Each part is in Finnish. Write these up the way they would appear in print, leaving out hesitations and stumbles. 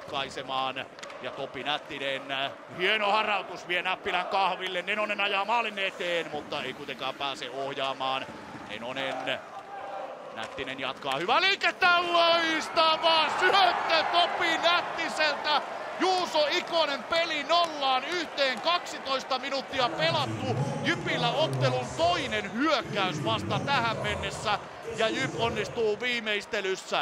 ratkaisemaan. Ja Topi Nättinen, hieno harautus vie Näppilän kahville. Nenonen ajaa maalin eteen, mutta ei kuitenkaan pääse ohjaamaan. Nenonen, Nättinen jatkaa hyvää liikettä, loistava syöttö Topi Nättiseltä. Juuso Ikonen peli 0-1, 12 minuuttia pelattu. Jypillä ottelun toinen hyökkäys vasta tähän mennessä ja Jyp onnistuu viimeistelyssä.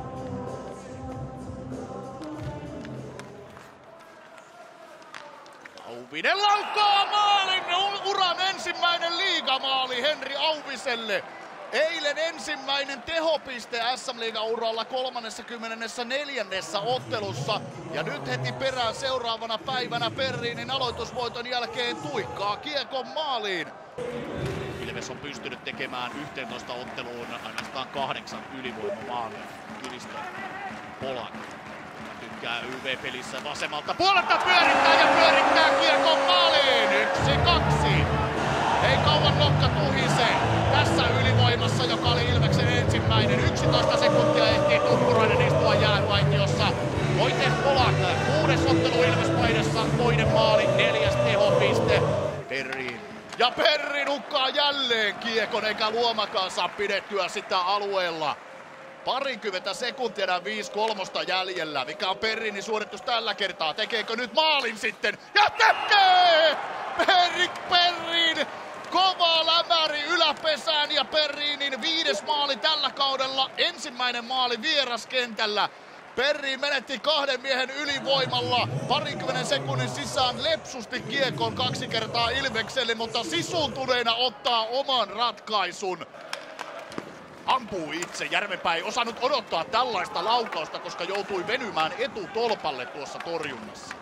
Auvinen laukoo maalin, uran ensimmäinen liigamaali Henri Auviselle. Eilen ensimmäinen tehopiste SM-liigan uralla 34. ottelussa. Ja nyt heti perään seuraavana päivänä Perriinin aloitusvoiton jälkeen tuikkaa kiekon maaliin. Ilves on pystynyt tekemään 11 otteluun ainoastaan 8 ylivoimamaalia. Kivistö, Polak tykkää YV-pelissä vasemmalta puolelta pyörittää kiekon maaliin. 1-2. Ei kauan nokka tuhise tässä ylivoimassa, joka oli Ilveksen ensimmäinen. 11 sekuntia ehtii Tuppurainen istua jäävaitiossa. Wojtek Polak, 6. ottelu Ilves-paidassa, toinen maali, 4. tehopiste. Perrin. Ja Perrin hukkaa jälleen kiekon, eikä Luomakaan saa pidettyä sitä alueella. Parikymmentä sekuntia 5-3 jäljellä. Mikä on Perrinin suoritus tällä kertaa? Tekeekö nyt maalin sitten? Ja tekee! Perrin! Kova lämäri yläpesään ja Perrinin 5. maali tällä kaudella. Ensimmäinen maali vieraskentällä. Perrin menetti 2 miehen ylivoimalla. 20 sekunnin sisään lepsusti kiekon 2 kertaa Ilvekselle, mutta sisuuntuneena ottaa oman ratkaisun. Ampuu itse. Järvenpää ei osannut odottaa tällaista laukausta, koska joutui venymään etutolpalle tuossa torjunnassa.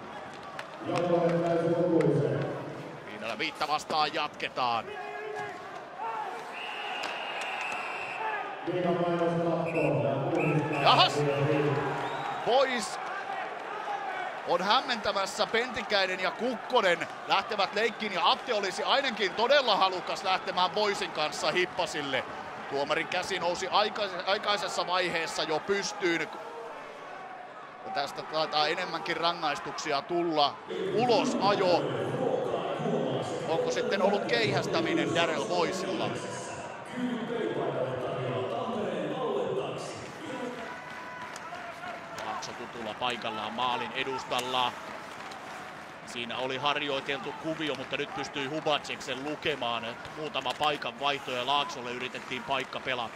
Viidellä 5 vastaan jatketaan. Jahas! Pois on hämmentämässä. Pentikäinen ja Kukkonen lähtevät leikkiin ja Atte olisi ainakin todella halukas lähtemään Boysin kanssa hippasille. Tuomarin käsi nousi aikaisessa vaiheessa jo pystyyn. Tästä taitaa enemmänkin rangaistuksia tulla. Ulosajo. Onko sitten ollut keihästäminen Darryl Boysilla? Laakso tutulla paikallaan maalin edustalla. Siinä oli harjoiteltu kuvio, mutta nyt pystyi Hubacek sen lukemaan. Muutama paikan vaihto ja Laaksolle yritettiin paikka pelata.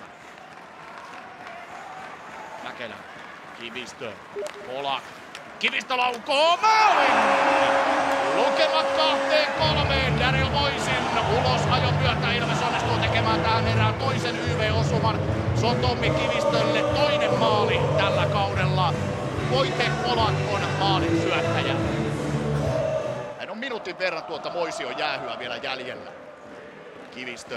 Mäkelä, Kivistö, Polak. Kivistö laukoo maalin! Lukemat 2-3. Darryl Boysin ulosajo myötä Ilves onnistuu tekemään tähän erään toisen YV-osuman. Se on Tommi Kivistölle toinen maali tällä kaudella. Wojtek Polak on maalin syöttäjä. Hän on minuutin verran tuota Moision jäähyä vielä jäljellä. Kivistö.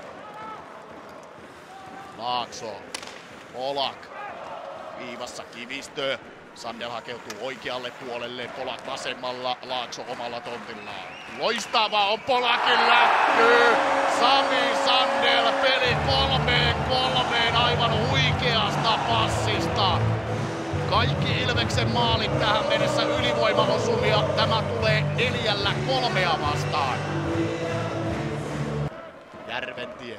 Laakso. Polak. Viivassa Kivistö. Sandel hakeutuu oikealle puolelle, Polak vasemmalla, Laakso omalla tontillaan. Loistavaa on Polakin lähty! Sami Sandel peli 3-3 aivan huikeasta passista. Kaikki Ilveksen maalit tähän mennessä ylivoimaosumia. Tämä tulee 4-3 vastaan. Järventie.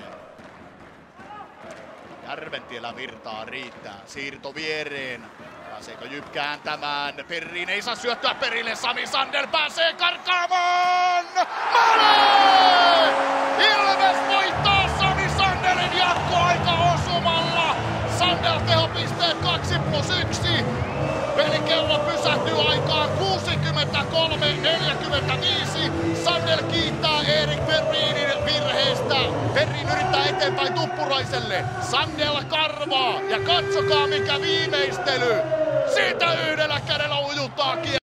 Järventiellä virtaa riittää. Siirto viereen. Pääseekö Jyp kääntämään? Perrin ei saa syöttöä perille. Sami Sandel pääsee karkaamaan! Maali! Ilves voittaa Sami Sandelin jatkoaika-osumalla. Sandel tehopisteet 2+1. Pelikello pysähtyy aikaan 63-45. Sandel kiittää Erik Perrinin virheestä. Perrin yrittää eteenpäin Tuppuraiselle. Sandel karvaa ja katsokaa mikä viimeistely. Siitä yhdellä kädellä ujuttaa kiekko.